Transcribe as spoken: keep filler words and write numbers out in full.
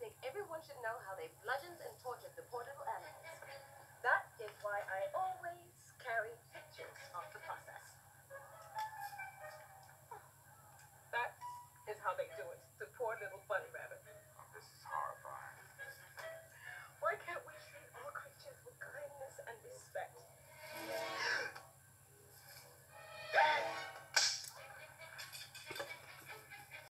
think everyone should know how they bludgeoned and tortured the poor little animals. That is why I always